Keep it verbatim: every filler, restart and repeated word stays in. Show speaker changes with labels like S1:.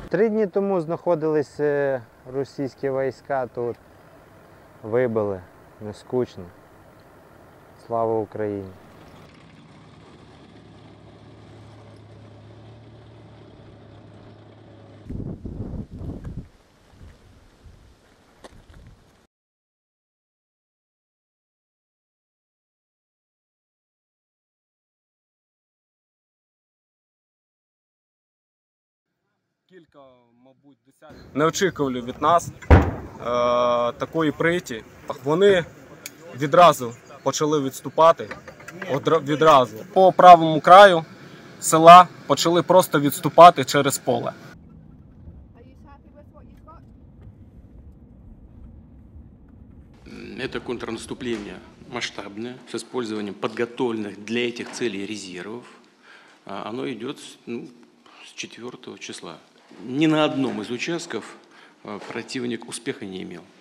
S1: Три дні тому знаходилися російські війська тут. Вибили, не скучно. Слава Україні!
S2: Кілька, мабуть, десятків не очікували від нас е, такої приті. Вони відразу почали відступати, відразу. По правому краю села почали просто відступати через поле.
S3: Это контрнаступление масштабное, с использованием подготовленных для этих целей резервов. Оно идет, ну, с четвёртого числа. Ни на одном из участков противник успеха не имел.